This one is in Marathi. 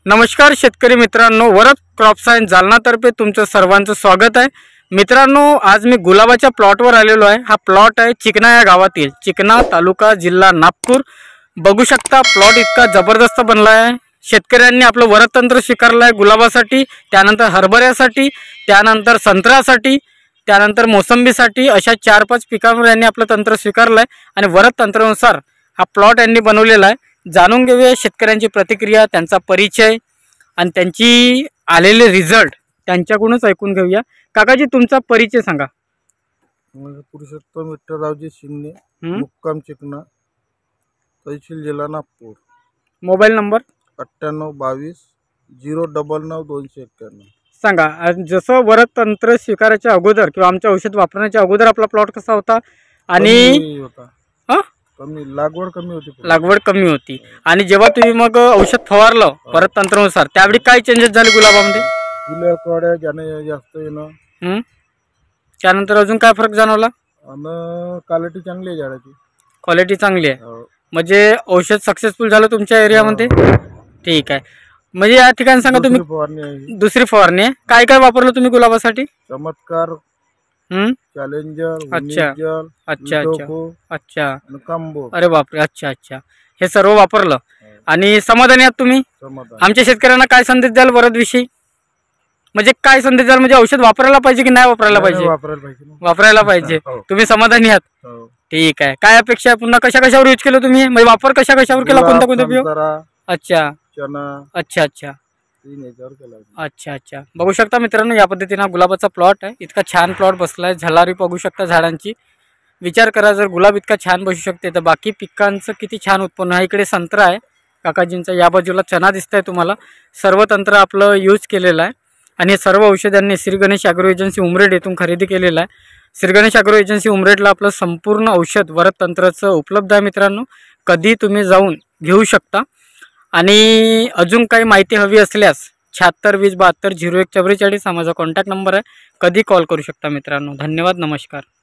नमस्कार शेतकरी मित्रांनो, वरद क्रॉप सायन्स जालनातर्फे तुमचं सर्वांचं स्वागत आहे। मित्रांनो, आज मी गुलाबाच्या प्लॉटवर आलेलो आहे। हा प्लॉट आहे चिकना या गावातील, चिकना तालुका जिल्हा नागपूर। बघू शकता प्लॉट इतका जबरदस्त बनला आहे। शेतकऱ्यांनी आपलं वरद तंत्र स्वीकारलं आहे गुलाबासाठी, त्यानंतर हरभऱ्यासाठी, त्यानंतर संत्र्यासाठी, त्यानंतर मोसंबीसाठी, अशा 4-5 पिकांवर यांनी आपलं तंत्र स्वीकारलं आहे आणि वरद तंत्रानुसार हा प्लॉट यांनी बनवलेला आहे। जाणून घेऊया शेतकऱ्यांची प्रतिक्रिया, त्यांचा परिचय आणि त्यांची आलेले रिझल्ट त्यांच्याकडूनच ऐकून घेऊया। काकाजी, तुमचा परिचय सांगा। पुरुषोत्तम विठ्ठलरावजी शिंगणे, मुक्काम चिकना, तहसील जिल्हा नागपूर। मोबाईल नंबर 9822099291 सांगा। जसं वरद तंत्र स्वीकारायच्या अगोदर किंवा आमच्या औषध वापरण्याच्या अगोदर आपला प्लॉट कसा होता आणि लागवड कमी होती आणि जेव्हा तुम्ही मग औषध फवारलं वरद तंत्रानुसार त्यावेळी काय चेंजेस झाले गुलाबामध्ये? फुलं कळ्या जाणे जास्त येणं, त्यानंतर अजून काय फरक जाणवला? आणि क्वालिटी चांगली आहे झाडाची। क्वालिटी चांगली आहे, म्हणजे औषध सक्सेसफुल झालं तुमच्या एरियामध्ये। ठीक आहे, म्हणजे या ठिकाणी सांगा तुम्ही दुसरी फवारणी आहे। काय काय वापरलं तुम्ही गुलाबासाठी? चमत्कार, चॅलेंजर, अच्छा अच्छा अच्छा अच्छा, कंबो। अरे बापरे, अच्छा अच्छा, हे सर्व वापरलं आणि समाधानी आहात तुम्ही? आमच्या शेतकऱ्यांना काय संदेश द्याल वरद विषयी? म्हणजे काय संदेश द्याल, म्हणजे औषध वापरायला पाहिजे की नाही वापरायला पाहिजे? वापरायला पाहिजे। तुम्ही समाधानी आहात? ठीक आहे। काय अपेक्षा आहे? पुन्हा कशा कशावर यूज केलं तुम्ही? म्हणजे वापर कशा कशावर केला, कोणता कोणता उपयोग? अच्छा अच्छा अच्छा अच्छा अच्छा, बघू शकता मित्रांनो, या पद्धतीने गुलाबाचा प्लॉट आहे। इतका छान प्लॉट बसलाय, झलारी बघू शकता झाडांची। विचार करा, जर गुलाब इतका छान बसू शकते तर बाकी पिकांचं किती छान उत्पन्न आहे। इकडे संत्रा आहे काकाजींचा, या बाजूला चना दिसत आहे तुम्हाला। सर्व तंत्र आपलं यूज केलेलं आहे आणि हे सर्व औषधांनी श्री गणेश ॲग्रो एजन्सी उमरेड येथून खरेदी केलेलं आहे। श्री गणेश ॲग्रो एजन्सी उमरेडला आपलं संपूर्ण औषध वरद तंत्राचं उपलब्ध आहे मित्रांनो, कधी तुम्ही जाऊन घेऊ शकता। आणि अजून काही माहिती हवी असल्यास 7620720144 हा माझा कॉन्टॅक्ट नंबर आहे, कधी कॉल करू शकता मित्रांनो। धन्यवाद, नमस्कार।